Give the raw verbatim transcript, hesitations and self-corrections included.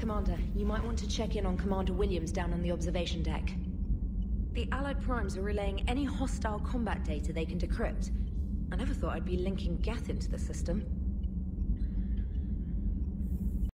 Commander, you might want to check in on Commander Williams down on the observation deck. The Allied Primes are relaying any hostile combat data they can decrypt. I never thought I'd be linking Geth into the system.